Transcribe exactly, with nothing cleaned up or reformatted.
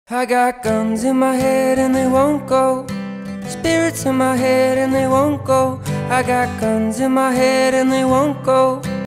I got guns in my head and they won't go. Spirits in my head and they won't go. I got guns in my head and they won't go.